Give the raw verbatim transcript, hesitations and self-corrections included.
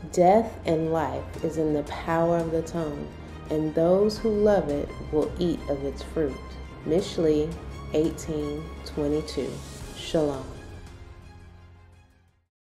Death and life is in the power of the tongue, and those who love it will eat of its fruit. Mislei eighteen twenty-two. Shalom.